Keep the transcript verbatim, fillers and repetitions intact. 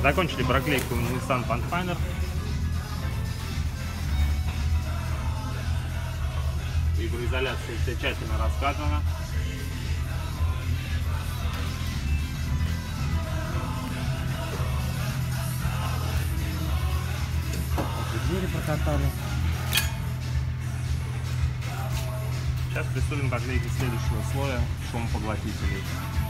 Закончили проклейку Nissan Pathfinder. Виброизоляция все тщательно раскатана. Двери прокатали. Сейчас приступим к проклейке следующего слоя шумопоглотителей.